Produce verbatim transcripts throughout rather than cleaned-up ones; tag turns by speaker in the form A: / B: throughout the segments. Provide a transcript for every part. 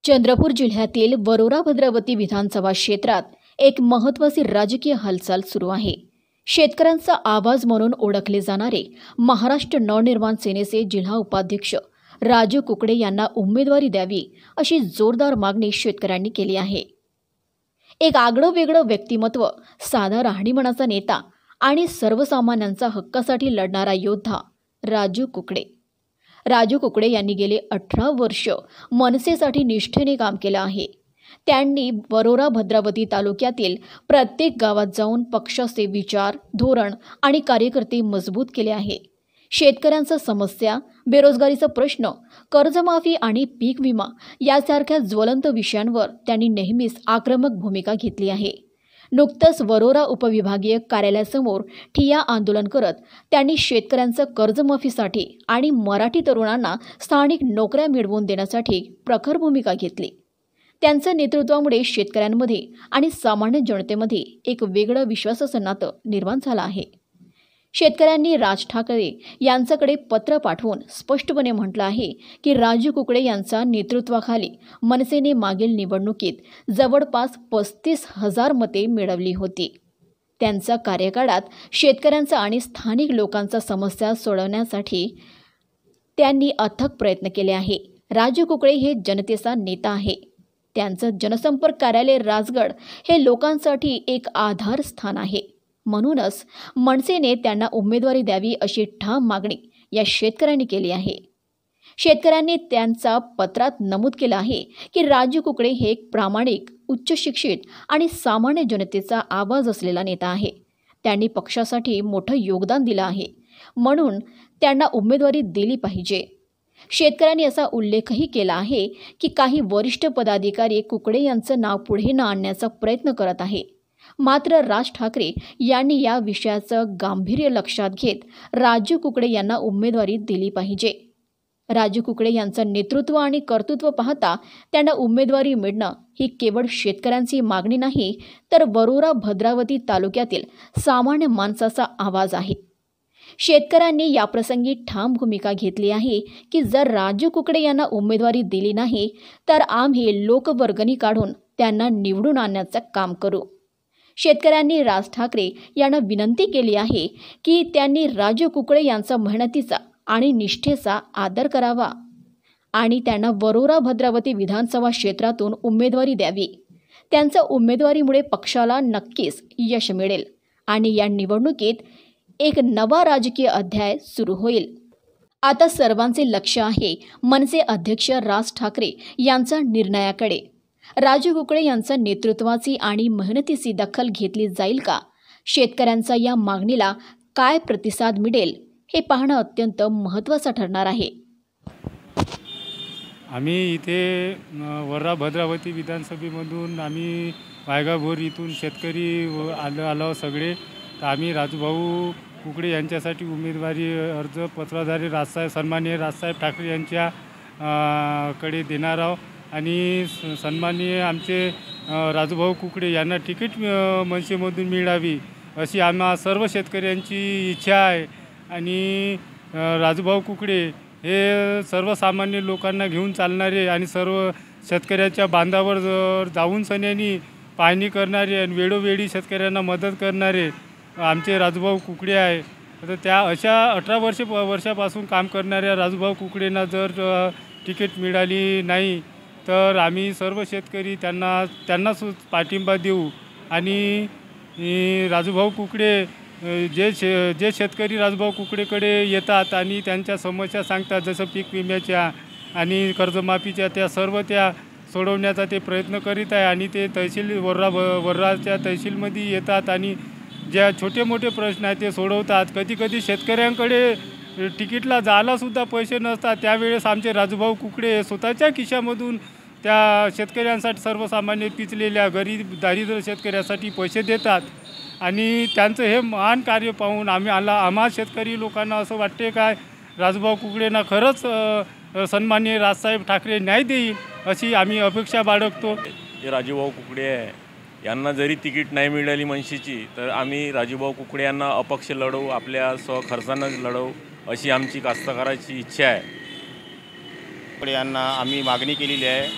A: चंद्रपूर जिल्ह्यातील वरोरा भद्रावती विधानसभा क्षेत्रात एक महत्त्वाची राजकीय हालचाल सुरू आहे। शेतकऱ्यांचा आवाज म्हणून ओळखले जाणारे महाराष्ट्र नवनिर्माण सेनेचे जिल्हा उपाध्यक्ष राजू कुकडे यांना उमेदवारी द्यावी अशी जोरदार मागणी शेतकऱ्यांनी केली आहे। एक आगळं वेगळं व्यक्तिमत्व, साधा राहणीमानाचा नेता आणि सर्वसामान्यांचा हक्कासाठी लढणारा योद्धा राजू कुकडे। राजू कुकडे यांनी गेले अठरा वर्ष मनसेसाठी निष्ठेने काम केलं आहे। त्यांनी वरोरा भद्रावती तालुक्यातील प्रत्येक गावात जाऊन पक्षाचे विचार, धोरण आणि कार्यकर्ते मजबूत केले आहे। शेतकऱ्यांच्या समस्या, बेरोजगारीचा प्रश्न, कर्जमाफी आणि पीक विमा यासारख्या ज्वलंत विषयांवर त्यांनी नेहमीच आक्रमक भूमिका घेतली आहे। नुकतंच वरोरा उपविभागीय कार्यालयासमोर ठिय्या आंदोलन करत त्यांनी शेतकऱ्यांचं कर्जमाफीसाठी आणि मराठी तरुणांना स्थानिक नोकऱ्या मिळवून देण्यासाठी प्रखर भूमिका घेतली। त्यांच्या नेतृत्वामुळे शेतकऱ्यांमध्ये आणि सामान्य जनतेमध्ये एक वेगळं विश्वासाचं नातं निर्माण झालं आहे। शेतकऱ्यांनी राज ठाकरे यांच्याकडे पत्र पाठवून स्पष्टपणे म्हटलं आहे की राजू कुकडे यांच्या नेतृत्वाखाली मनसेने मागील निवडणुकीत जवळपास पस्तीस हजार मते मिळवली होती। त्यांच्या कार्यकाळात शेतकऱ्यांचा आणि स्थानिक लोकांच्या समस्या सोडवण्यासाठी त्यांनी अथक प्रयत्न केले आहे। राजू कुकडे हे जनतेचा नेता आहे। त्यांचं जनसंपर्क कार्यालय राजगड हे लोकांसाठी एक आधार स्थान आहे। म्हणूनच मनसेने त्यांना उमेदवारी द्यावी अशी ठाम मागणी या शेतकऱ्यांनी केली आहे। शेतकऱ्यांनी त्यांच्या पत्रात नमूद केलं आहे की राजू कुकडे हे एक प्रामाणिक, उच्च शिक्षित आणि सामान्य जनतेचा आवाज असलेला नेता आहे। त्यांनी पक्षासाठी मोठं योगदान दिलं आहे, म्हणून त्यांना उमेदवारी दिली पाहिजे। शेतकऱ्यांनी असा उल्लेखही केला आहे की काही वरिष्ठ पदाधिकारी कुकडे यांचं नाव पुढे न आणण्याचा प्रयत्न करत आहे। मात्र राज ठाकरे यांनी या विषयाचं गांभीर्य लक्षात घेत राजू कुकडे यांना उमेदवारी दिली पाहिजे। राजू कुकडे यांचं नेतृत्व आणि कर्तृत्व पाहता त्यांना उमेदवारी मिळणं ही केवळ शेतकऱ्यांची मागणी नाही, तर वरोरा भद्रावती तालुक्यातील सामान्य माणसाचा आवाज आहे। शेतकऱ्यांनी याप्रसंगी ठाम भूमिका घेतली आहे की जर राजू कुकडे यांना उमेदवारी दिली नाही तर आम्ही लोकवर्गणी काढून त्यांना निवडून आणण्याचं काम करू। शेतकऱ्यांनी राज ठाकरे यांना विनंती केली आहे की त्यांनी राजू कुकडे यांचा मेहनतीचा आणि निष्ठेचा आदर करावा आणि त्यांना वरोरा भद्रावती विधानसभा क्षेत्रातून उमेदवारी द्यावी। त्यांच्या उमेदवारीमुळे पक्षाला नक्कीच यश मिळेल आणि या निवडणुकीत एक नवा राजकीय अध्याय सुरू होईल। आता सर्वांचे लक्ष आहे मनसे अध्यक्ष राज ठाकरे यांच्या निर्णयाकडे। राजू कुकडे यांच्या नेतृत्वाची आणि मेहनतीची दखल घेतली जाईल का? शेतकऱ्यांचा या मागणीला काय प्रतिसाद मिळेल हे पाहणं अत्यंत महत्त्वाचं ठरणार आहे।
B: आम्ही इथे वरोरा भद्रावती विधानसभेमधून आम्ही वायगाभोर इथून शेतकरी आलो आलो सगळे, तर आम्ही राजूभाऊ कुकडे यांच्यासाठी उमेदवारी अर्ज पत्राद्वारे राजसाहेब सन्माननीय राजसाहेब ठाकरे यांच्या कडे देणार आहोत आणि सन्माननीय आमचे राजूभाऊ कुकडे यांना तिकीट मनसेमधून मिळावी अशी आम्हा सर्व शेतकऱ्यांची इच्छा आहे। आणि राजूभाऊ कुकडे हे सर्वसामान्य लोकांना घेऊन चालणारे आणि सर्व शेतकऱ्याच्या बांधावर जाऊन सन्यानी पाहणी करणारे आणि वेळोवेळी शेतकऱ्यांना मदत करणारे आमचे राजूभाऊ कुकडे आहे। तर त्या अशा अठरा वर्ष वर्षापासून काम करणाऱ्या राजूभाऊ कुकडेंना जर तिकीट मिळाली नाही तर आम्ही सर्व शेतकरी त्यांना त्यांनाच पाठिंबा देऊ आणि राजूभाऊ कुकडे जे शे जे शेतकरी राजूभाऊ कुकडेकडे येतात आणि त्यांच्या समस्या सांगतात, जसं पीक विम्याच्या आणि कर्जमाफीच्या, त्या सर्व त्या सोडवण्याचा ते प्रयत्न करीत आहे आणि ते तहसील वरोरा वरोराच्या तहसीलमध्ये येतात आणि ज्या छोटे मोठे प्रश्न आहेत ते सोडवतात। कधी कधी शेतकऱ्यांकडे तिकीटला जायलासुद्धा पैसे नसतात, त्यावेळेस आमचे राजूभाऊ कुकडे स्वतःच्या खिशामधून त्या शेतकऱ्यांसाठी, सर्वसामान्य पिचलेल्या गरीब दारिद्र्य शेतकऱ्यासाठी पैसे देतात आणि त्यांचं हे महान कार्य पाहून आम्ही आला आम्हा शेतकरी लोकांना असं वाटते काय राजूभाऊ कुकडेंना खरंच सन्माननीय राजसाहेब ठाकरे न्याय देईल अशी आम्ही अपेक्षा बाळगतो।
C: जे राजूभाऊ कुकडे आहे यांना जरी तिकीट नाही मिळाली मनसेची तर आम्ही राजूभाऊ कुकडे यांना अपक्ष लढवू, आपल्या स्वखर्चानं लढवू अशी आमची कास्तकाराची इच्छा आहे।
D: यांना आम्ही मागणी केलेली आहे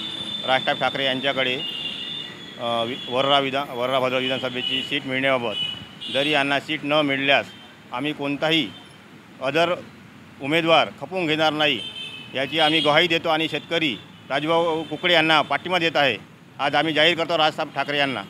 D: राजसाहेब ठाकरे यांच्याकडे अ, वि वर्रा विधान वर्रा भद्रा विधानसभेची सीट मिळण्याबाबत जरी यांना सीट न मिळाल्यास आम्ही कोणताही अदर उमेदवार खपवून घेणार नाही याची आम्ही ग्वाही देतो आणि शेतकरी राजूभाऊ कुकडे यांना पाठिंबा देत आहे. आज आम्ही जाहीर करतो राजसाहेब ठाकरे यांना.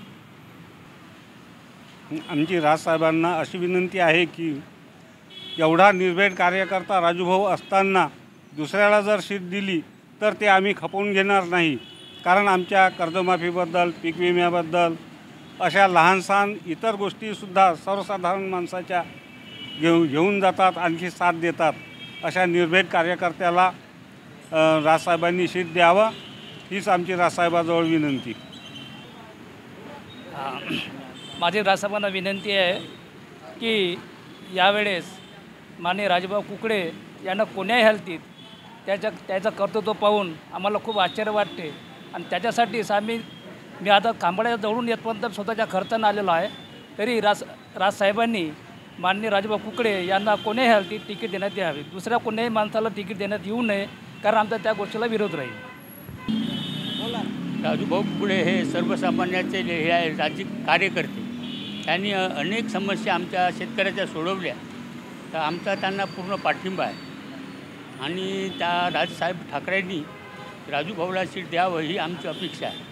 E: आमची राजसाहेबांना अशी विनंती आहे की एवढा निर्भीड कार्यकर्ता राजूभाऊ असताना दुसऱ्याला जर सीट दिली तर ते आम्ही खपवून घेणार नाही. कारण आमच्या कर्जमाफीबद्दल, पीक विम्याबद्दल अशा लहानसहान इतर गोष्टीसुद्धा सर्वसाधारण माणसाच्या घेऊ घेऊन जातात, आणखी साथ देतात. अशा निर्भीड कार्यकर्त्याला राजसाहेबांनी सीट द्यावं हीच आमची राजसाहेबाजवळ विनंती.
F: माझी राजसाहेबांना विनंती आहे की यावेळेस माननीय राजूभाऊ कुकडे यांना कोण्याही हालतीत त्याच्या त्याचं कर्तृत्व पाहून आम्हाला खूप आश्चर्य वाटते आणि त्याच्यासाठीच आम्ही मी आता खांबाळ्याच्या जवळून येतपर्यंत स्वतःच्या खर्चानं आलेलो आहे. तरी राज राजसाहेबांनी माननीय राजूभाऊ कुकडे यांना कोण्याही हालतीत तिकीट देण्यात यावे. दुसऱ्या कोण्याही माणसाला तिकीट देण्यात येऊ नये, कारण आमचा त्या गोष्टीला विरोध राहील.
G: राजूभाऊ कुकडे हे सर्वसामान्याचे हे आहे राज्य कार्यकर्ते. त्यांनी अनेक समस्या आमच्या शेतकऱ्याच्या सोडवल्या, तर आमचा त्यांना पूर्ण पाठिंबा आहे. आणि त्या राजसाहेब ठाकरेंनी राजूभाऊला सीट द्यावं ही आमची अपेक्षा आहे.